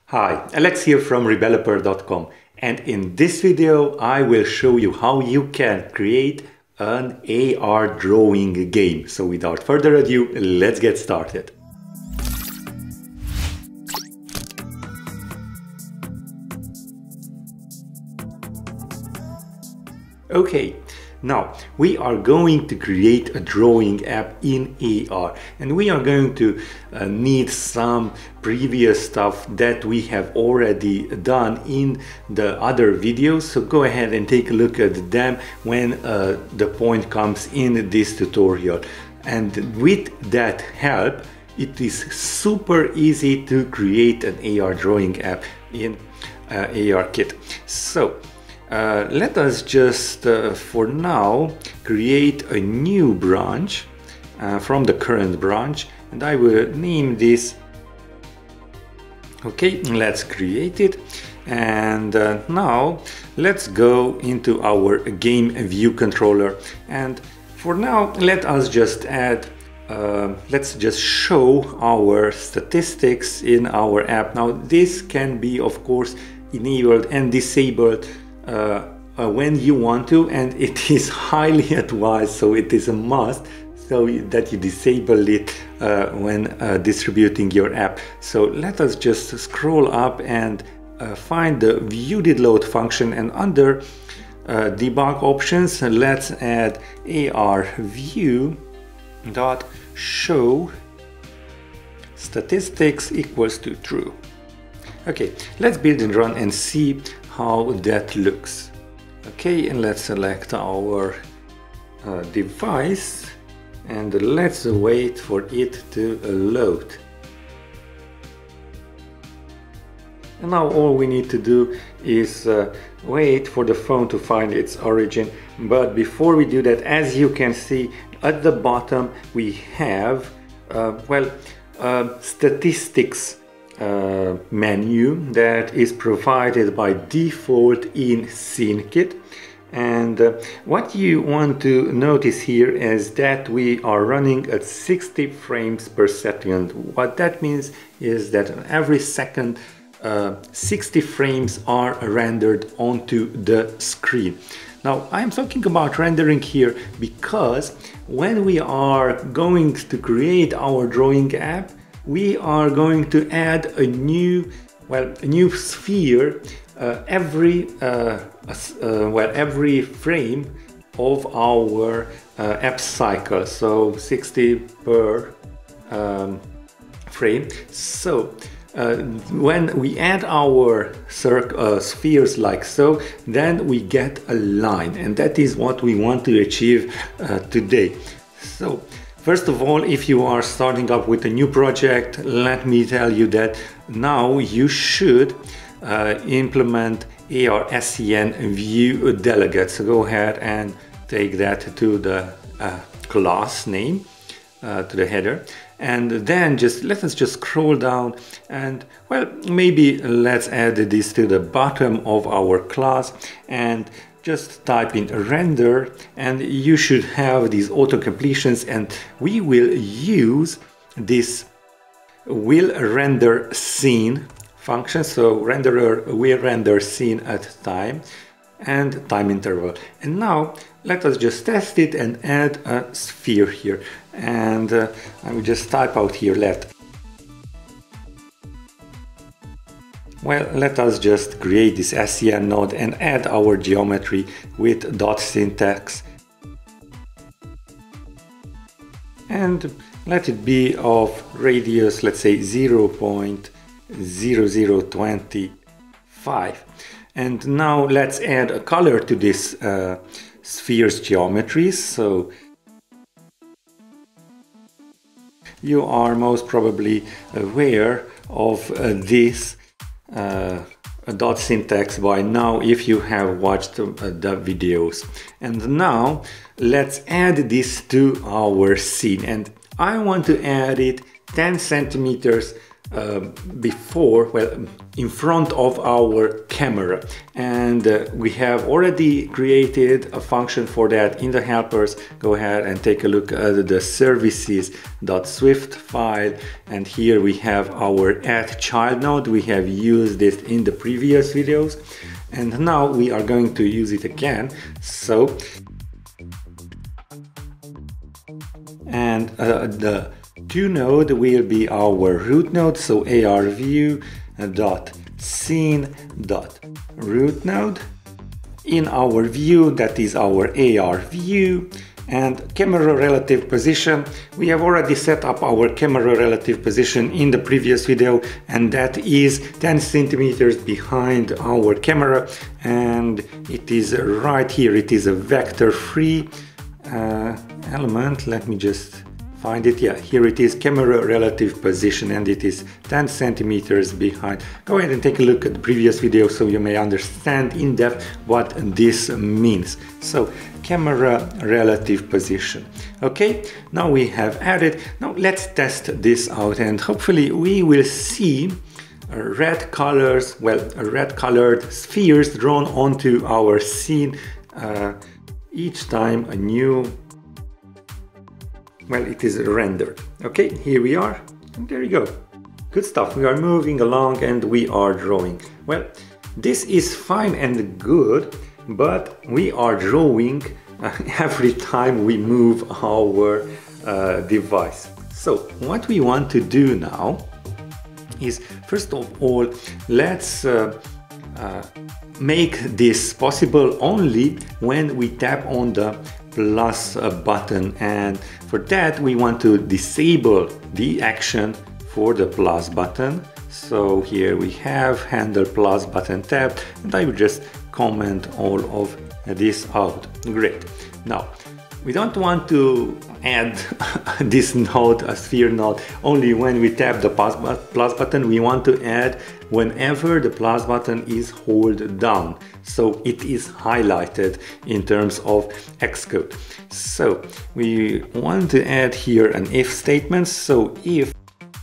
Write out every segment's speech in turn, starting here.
Hi, Alex here from Rebeloper.com, and in this video I will show you how you can create an AR drawing game. So without further ado, let's get started. Okay, now we are going to create a drawing app in AR, and we are going to need some previous stuff that we have already done in the other videos. So go ahead and take a look at them when the point comes in this tutorial. And with that help, it is super easy to create an AR drawing app in ARKit. So let us just for now create a new branch from the current branch, and I will name this. Okay, let's create it, and now let's go into our game view controller, and for now let us just add let's just show our statistics in our app. Now this can be of course enabled and disabled when you want to, and it is highly advised, so it is a must, so that you disable it when distributing your app. So let us just scroll up and find the view did load function, and under debug options let's add AR view dot show statistics equals to true. Okay, let's build and run and see how that looks. Okay, and let's select our device and let's wait for it to load. And now all we need to do is wait for the phone to find its origin. But before we do that, as you can see at the bottom we have statistics menu that is provided by default in SCNKit. And what you want to notice here is that we are running at 60 frames per second. What that means is that every second 60 frames are rendered onto the screen. Now I'm talking about rendering here because when we are going to create our drawing app, we are going to add a new sphere every frame of our app cycle, so 60 per frame. So when we add our spheres like so, then we get a line, and that is what we want to achieve today. So first of all, if you are starting up with a new project, let me tell you that now you should implement AR SCN view delegate. So go ahead and take that to the class name, to the header, and then let us just scroll down, and maybe let's add this to the bottom of our class and just type in render, and you should have these auto completions, and we will use this will render scene function. So renderer will render scene at time and time interval. And now let us just test it and add a sphere here, and I will just type out here let us just create this SCN node and add our geometry with dot syntax, and let it be of radius, let's say 0.0025. And now let's add a color to this sphere's geometry. So you are most probably aware of this dot syntax by now if you have watched the videos. And now let's add this to our scene, and I want to add it 10 centimeters before, well, in front of our camera, and we have already created a function for that in the helpers. Go ahead and take a look at the Services.swift file, and here we have our add_child node. We have used this in the previous videos, and now we are going to use it again. So, and the to node will be our root node, so arview.scene.root node. In our view, that is our AR view. And camera relative position, we have already set up our camera relative position in the previous video, and that is 10 centimeters behind our camera, and it is right here. It is a vector free element. Let me just find it. Yeah, here it is, camera relative position, and it is 10 centimeters behind. Go ahead and take a look at the previous video so you may understand in depth what this means. So, camera relative position. Okay, now we have added. Now let's test this out, and hopefully we will see red colors, well, red colored spheres drawn onto our scene each time a new, well, it is rendered. Okay, here we are, and there you go. Good stuff. We are moving along and we are drawing. Well, this is fine and good, but we are drawing every time we move our device. So what we want to do now is, first of all, let's make this possible only when we tap on the plus button, and for that we want to disable the action for the plus button. So here we have handle plus button tap, and I will just comment all of this out. Great. Now we don't want to add this node, a sphere node, only when we tap the plus button. We want to add whenever the plus button is held down, so it is highlighted in terms of Xcode. So we want to add here an if statement. So if,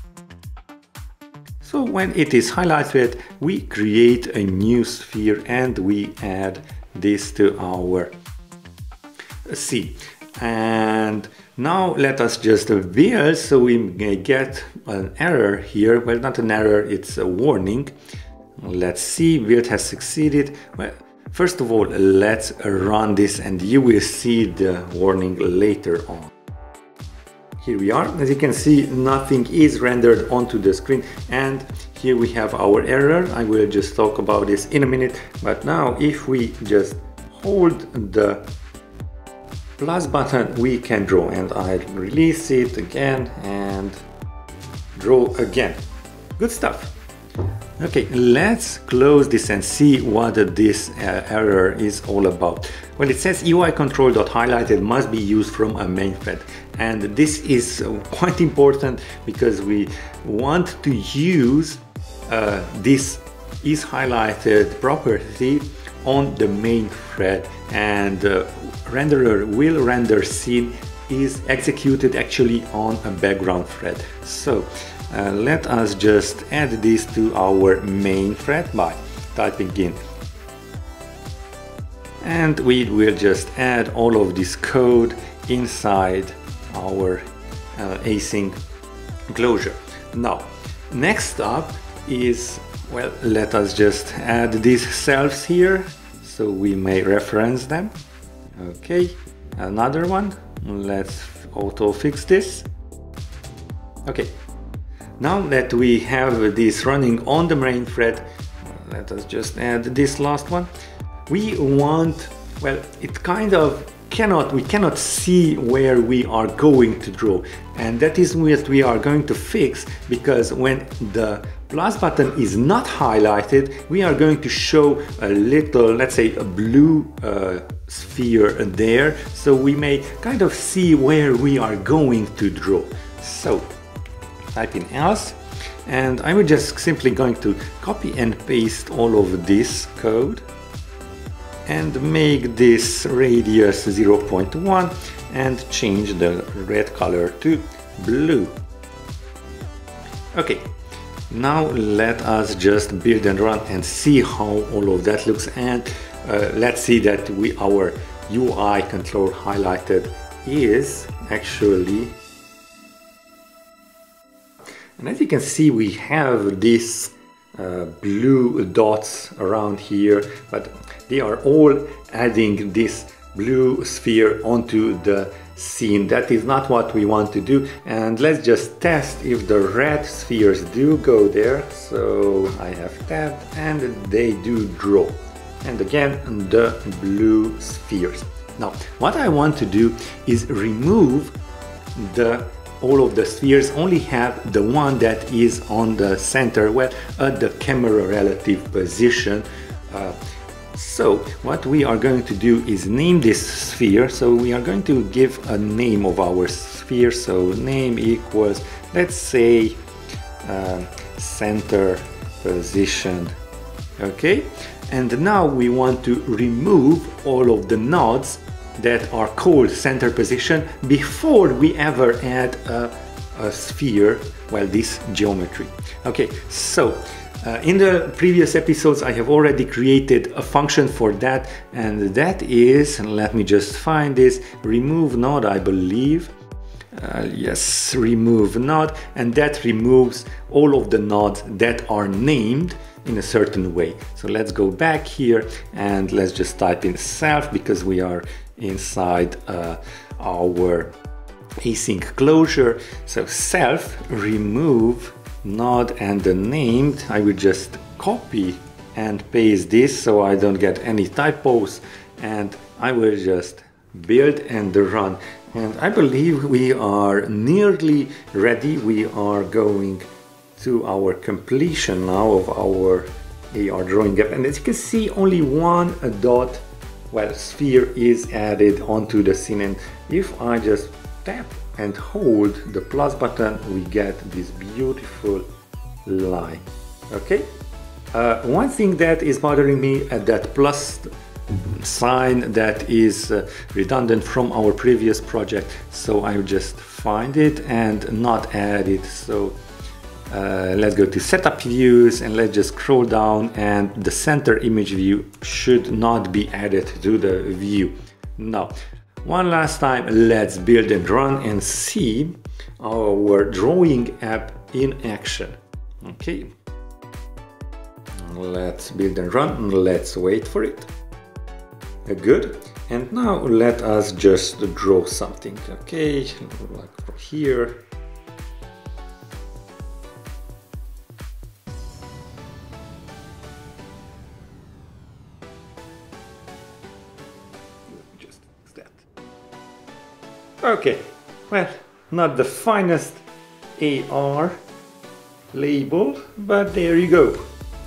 so when it is highlighted, we create a new sphere and we add this to our scene. And now let us just build, so we may get an error here. Well, not an error, it's a warning. Let's see, build has succeeded. Well, first of all, let's run this and you will see the warning later on. Here we are. As you can see, nothing is rendered onto the screen, and here we have our error. I will just talk about this in a minute, but now if we just hold the plus button, we can draw, and I'll release it again and draw again. Good stuff. Okay, let's close this and see what this error is all about. Well, it says UI control.highlighted must be used from a main thread, and this is quite important because we want to use this is highlighted property on the main thread, and renderer will render scene is executed actually on a background thread. So let us just add this to our main thread by typing in, and we will just add all of this code inside our async closure. Now next up is, well, let us just add these selves here so we may reference them. Okay, another one. Let's auto fix this. Okay, now that we have this running on the main thread, let us just add this last one. We want, well, it kind of we cannot see where we are going to draw, and that is what we are going to fix, because when the plus button is not highlighted, we are going to show a little, let's say, a blue sphere there, so we may kind of see where we are going to draw. So type in else, and I will just simply going to copy and paste all of this code and make this radius 0.1 and change the red color to blue. Okay, Now let us just build and run and see how all of that looks, and let's see that our UI control highlighted is actually, and as you can see we have these blue dots around here, but they are all adding this blue sphere onto the scene. That is not what we want to do, and let's just test if the red spheres do go there. So I have tapped and they do draw, and again the blue spheres. Now what I want to do is remove all of the spheres, only have the one that is on the center, well, at the camera relative position. So what we are going to do is name this sphere. So we are going to give a name of our sphere. So name equals, let's say, center position. Okay, and now we want to remove all of the nodes that are called center position before we ever add a sphere, well, this geometry. Okay, so in the previous episodes I have already created a function for that, and that is, let me just find this, remove node, I believe. Yes, remove node, and that removes all of the nodes that are named in a certain way. So let's go back here and let's just type in self, because we are inside our async closure. So self remove node and the named. I will just copy and paste this so I don't get any typos, and I will just build and run, and I believe we are nearly ready. We are going to our completion now of our AR drawing app, and as you can see only one dot, well, sphere is added onto the scene, and if I just tap and hold the plus button we get this beautiful line. Okay, one thing that is bothering me at that plus sign, that is redundant from our previous project, so I will just find it and not add it. So let's go to setup views and let's just scroll down, and the center image view should not be added to the view. Now one last time, let's build and run and see our drawing app in action. Okay, let's build and run, let's wait for it. Good, and now let us just draw something. Okay, like from here. Okay, well, not the finest AR label, but there you go.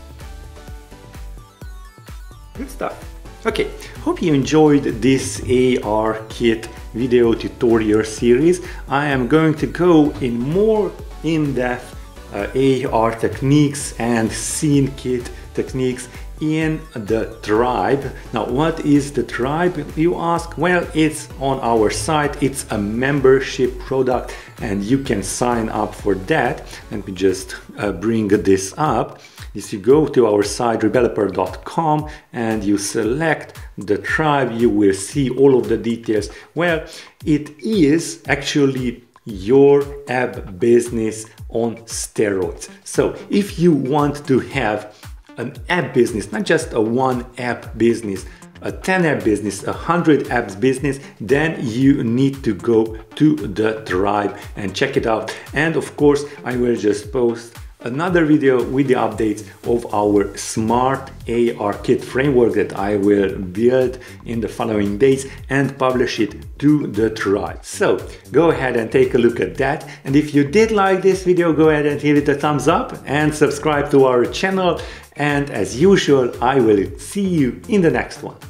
Good stuff. Okay, hope you enjoyed this ARKit video tutorial series. I am going to go in more in-depth AR techniques and scene kit techniques in the tribe. Now what is the tribe, you ask? Well, it's on our site, it's a membership product and you can sign up for that. Let me just bring this up. If you go to our site rebeloper.com and you select the tribe, you will see all of the details. Well, it is actually your app business on steroids. So if you want to have an app business, not just a one app business, a 10 app business, 100 apps business, then you need to go to the tribe and check it out. And of course, I will just post another video with the updates of our smart ARKit framework that I will build in the following days and publish it to the tribe. So go ahead and take a look at that. And if you did like this video, go ahead and give it a thumbs up and subscribe to our channel. And as usual, I will see you in the next one.